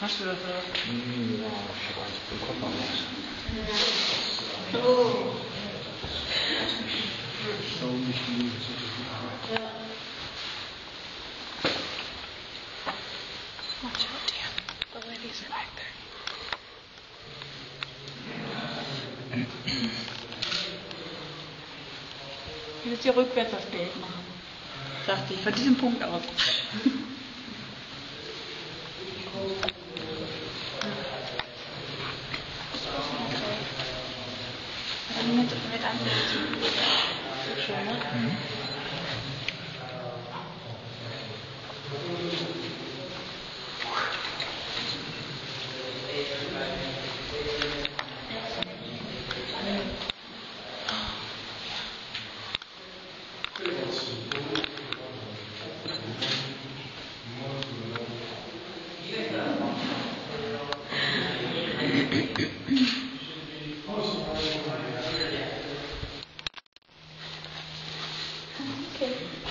Hast du das so? Ja, ich habe eins im Kopf raus. Oh. So nicht die. Ja. Watch out, dear. The ladies are back there. Ich will jetzt hier rückwärts das Bild machen. Dachte ich, von diesem Punkt aus. Mit Antelope. Schön, ne? Mhm. Okay.